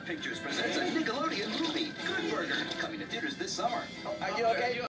Pictures presents a Nickelodeon movie, Good Burger, coming to theaters this summer. Are you okay?